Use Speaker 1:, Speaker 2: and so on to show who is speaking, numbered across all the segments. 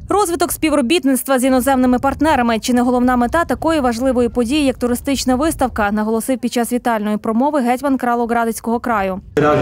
Speaker 1: Розвиток співробітництва з іноземними партнерами – чи не головна мета такої важливої події, як туристична виставка, наголосив під час вітальної промови гетьман Кrálovéhradeckého краю.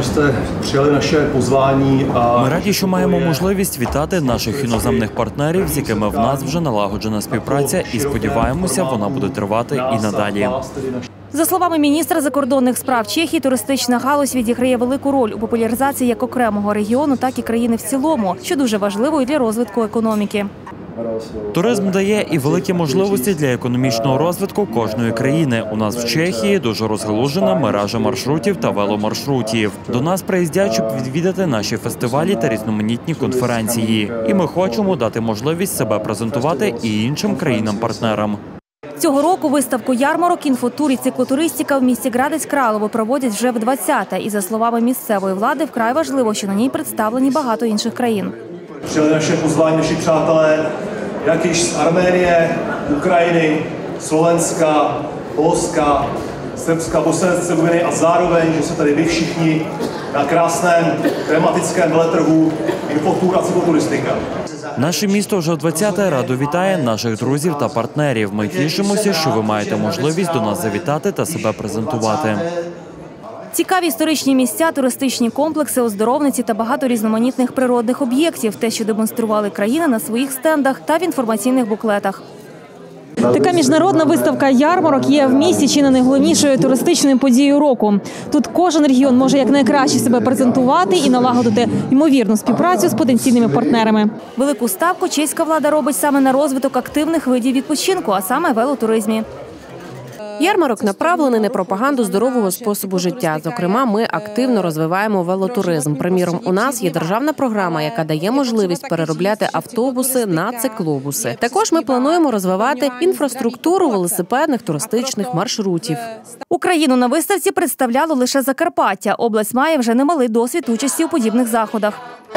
Speaker 2: Ми раді, що маємо можливість вітати наших іноземних партнерів, з якими в нас вже налагоджена співпраця, і сподіваємося, вона буде тривати і надалі.
Speaker 1: За словами міністра закордонних справ Чехії, туристична галузь відіграє велику роль у популяризації як окремого регіону, так і країни в цілому, що дуже важливо і для розвитку економіки.
Speaker 2: Туризм дає і великі можливості для економічного розвитку кожної країни. У нас в Чехії дуже розгалужена мережа маршрутів та веломаршрутів. До нас приїздять, щоб відвідати наші фестивалі та різноманітні конференції. І ми хочемо дати можливість себе презентувати і іншим країнам-партнерам.
Speaker 1: Цього року виставку ярмарок, інфотур і циклотуристика в місті Градець Кралово проводять вже в 20-те. І за словами місцевої влади, вкрай важливо, що на ній представлені багато інших країн.
Speaker 3: Přijeli naše pozvání naši přátelé, jak již z Arménie, Ukrajiny, Slovenska, Polska, Srbska, Bosny a Hercegoviny a zároveň, že se tady vy všichni na krásném tematickém veletrhu Infotur a cykloturistika.
Speaker 2: Наше місто вже в 20-те радо вітає наших друзів та партнерів. Ми тішимося, що ви маєте можливість до нас завітати та себе презентувати.
Speaker 1: Цікаві історичні місця, туристичні комплекси, оздоровниці та багато різноманітних природних об'єктів – те, що демонстрували країни на своїх стендах та в інформаційних буклетах. Така міжнародна виставка ярмарок є в місті чи не найголовнішою туристичною подією року. Тут кожен регіон може якнайкраще себе презентувати і налагодити ймовірну співпрацю з потенційними партнерами. Велику ставку чеська влада робить саме на розвиток активних видів відпочинку, а саме велотуризмі.
Speaker 4: Ярмарок направлений на пропаганду здорового способу життя. Зокрема, ми активно розвиваємо велотуризм. Приміром, у нас є державна програма, яка дає можливість переробляти автобуси на циклобуси. Також ми плануємо розвивати інфраструктуру велосипедних туристичних маршрутів.
Speaker 1: Україну на виставці представляло лише Закарпаття. Область має вже немалий досвід участі у подібних заходах.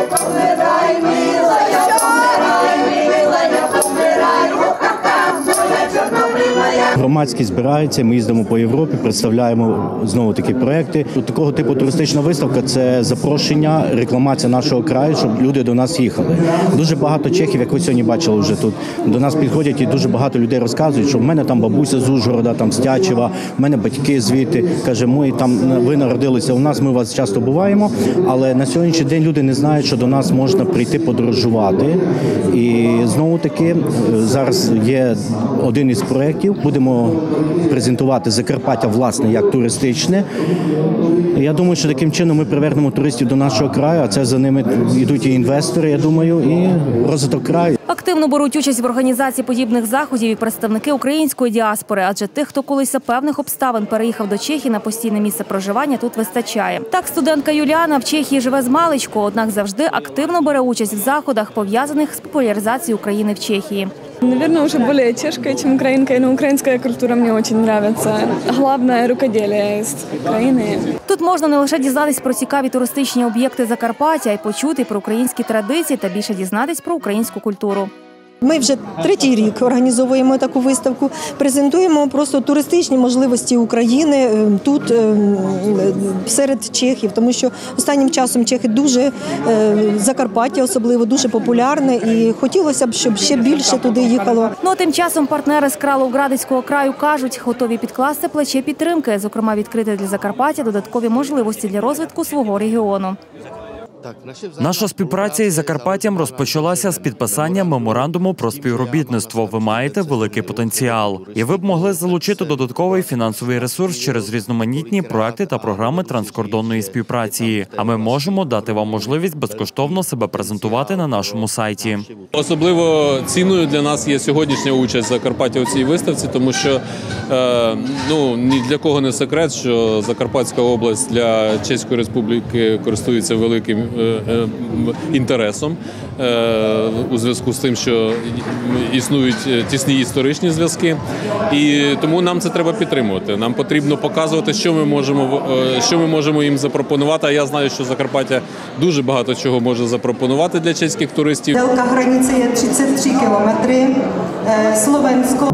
Speaker 5: Громадськість збирається, ми їздимо по Європі, представляємо знову такі проекти. Такого типу туристична виставка – це запрошення, рекламація нашого краю, щоб люди до нас їхали. Дуже багато чехів, як ви сьогодні бачили вже тут, до нас підходять і дуже багато людей розказують, що в мене там бабуся з Ужгорода, там з Тячева, в мене батьки звідти. Каже, ви народилися у нас, ми вас часто буваємо, але на сьогоднішній день люди не знають, що до нас можна прийти подорожувати. І знову таки зараз є один із проєктів. Будемо презентувати Закарпаття, власне, як туристичне. Я думаю, що таким чином ми привернемо туристів до нашого краю, а це за ними йдуть і інвестори, я думаю, і розвиток краю.
Speaker 1: Активно беруть участь в організації подібних заходів і представники української діаспори, адже тих, хто колись за певних обставин переїхав до Чехії на постійне місце проживання, тут вистачає. Так, студентка Юліана в Чехії живе змалечку, однак завжди активно бере участь в заходах, пов'язаних з популяризацією України в Чехії.
Speaker 6: Наверное, уже более чешская, чем украинская, но украинская культура мне очень нравится. Главное рукоделие из Украины.
Speaker 1: Тут можна не лише дізнатись про цікаві туристичні об'єкти Закарпаття, а й почути про українські традиції та більше дізнатись про українську культуру.
Speaker 7: Ми вже третій рік організовуємо таку виставку, презентуємо просто туристичні можливості України тут, серед чехів, тому що останнім часом чехи дуже, Закарпаття особливо, дуже популярне і хотілося б, щоб ще більше туди їхало.
Speaker 1: Ну а тим часом партнери з Кrálovéhradeckého краю кажуть, готові підкласти плече підтримки, зокрема відкрити для Закарпаття додаткові можливості для розвитку свого регіону.
Speaker 2: Наша співпраця із Закарпаттям розпочалася з підписання меморандуму про співробітництво. Ви маєте великий потенціал. І ви б могли залучити додатковий фінансовий ресурс через різноманітні проекти та програми транскордонної співпраці. А ми можемо дати вам можливість безкоштовно себе презентувати на нашому сайті.
Speaker 8: Особливо цінною для нас є сьогоднішня участь Закарпаття у цій виставці, тому що ні для кого не секрет, що Закарпатська область для Чеської Республіки користується великим інтересом у зв'язку з тим, що існують тісні історичні зв'язки. І тому нам це треба підтримувати. Нам потрібно показувати, що ми можемо їм запропонувати. А я знаю, що Закарпаття дуже багато чого може запропонувати для чеських туристів.
Speaker 7: Ділка границі є 33 кілометри. Словенсько.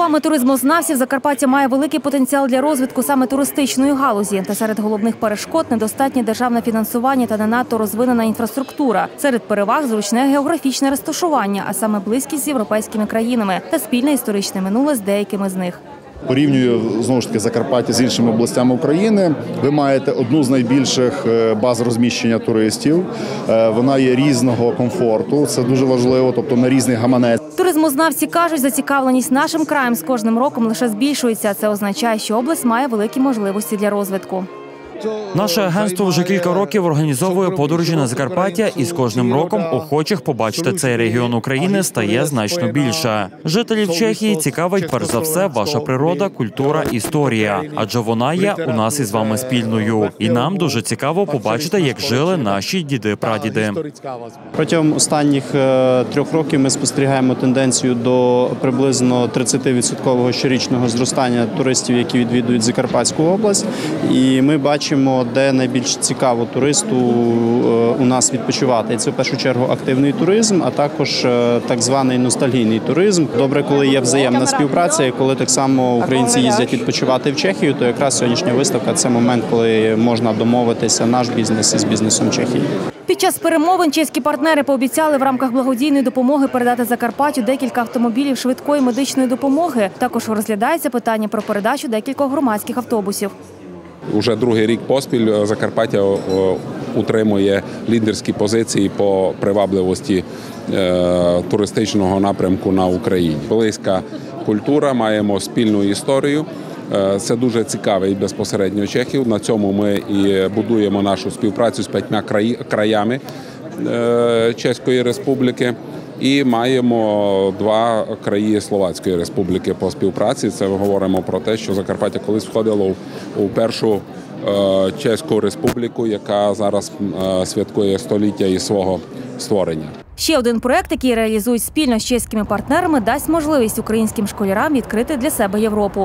Speaker 1: словами туризмознавців, Закарпаття має великий потенціал для розвитку саме туристичної галузі. Та серед головних перешкод – недостатнє державне фінансування та не надто розвинена інфраструктура. Серед переваг – зручне географічне розташування, а саме близькість з європейськими країнами та спільне історичне минуле з деякими з них.
Speaker 9: Порівнюю, знову ж таки, Закарпаття з іншими областями України. Ви маєте одну з найбільших баз розміщення туристів. Вона є різного комфорту, це дуже важливо, тобто на різний гаманець.
Speaker 1: Туризмознавці кажуть, зацікавленість нашим краєм з кожним роком лише збільшується. Це означає, що область має великі можливості для розвитку.
Speaker 2: Наше агентство вже кілька років організовує подорожі на Закарпаття, і з кожним роком охочих побачити цей регіон України стає значно більше. Жителів Чехії цікавить перш за все ваша природа, культура, історія, адже вона є у нас із вами спільною. І нам дуже цікаво побачити, як жили наші діди-прадіди.
Speaker 10: Протягом останніх 3 років ми спостерігаємо тенденцію до приблизно 30% щорічного зростання туристів, які відвідують Закарпатську область. І ми бачимо, де найбільш цікаво туристу у нас відпочивати. Це в першу чергу активний туризм, а також так званий ностальгійний туризм. Добре, коли є взаємна співпраця, і коли так само українці їздять відпочивати в Чехію, то якраз сьогоднішня виставка – це момент, коли можна домовитися наш бізнес із бізнесом Чехії.
Speaker 1: Під час перемовин чеські партнери пообіцяли в рамках благодійної допомоги передати Закарпаттю декілька автомобілів швидкої медичної допомоги. Також розглядається питання про передачу декількох громадських автобусів.
Speaker 11: Уже другий рік поспіль Закарпаття утримує лідерські позиції по привабливості туристичного напрямку на Україні. Близька культура, маємо спільну історію. Це дуже цікавий безпосередньо Чехів. На цьому ми і будуємо нашу співпрацю з 5 краями Чеської Республіки. І маємо 2 краї Словацької Республіки по співпраці. Це ми говоримо про те, що Закарпаття колись входило у першу Чеську Республіку, яка зараз святкує століття із свого створення.
Speaker 1: Ще один проект, який реалізують спільно з чеськими партнерами, дасть можливість українським школярам відкрити для себе Європу.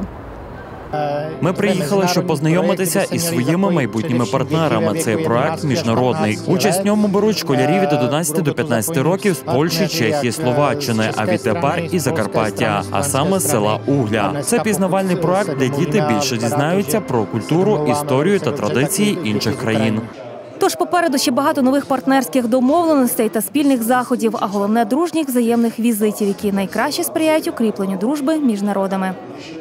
Speaker 2: Ми приїхали, щоб познайомитися із своїми майбутніми партнерами. Цей проект міжнародний. Участь в ньому беруть школярі від 11 до 15 років з Польщі, Чехії, Словаччини, а відтепер і Закарпаття, а саме з села Угля. Це пізнавальний проект, де діти більше дізнаються про культуру, історію та традиції інших країн.
Speaker 1: Тож попереду ще багато нових партнерських домовленостей та спільних заходів, а головне – дружніх взаємних візитів, які найкраще сприяють укріпленню дружби між народами.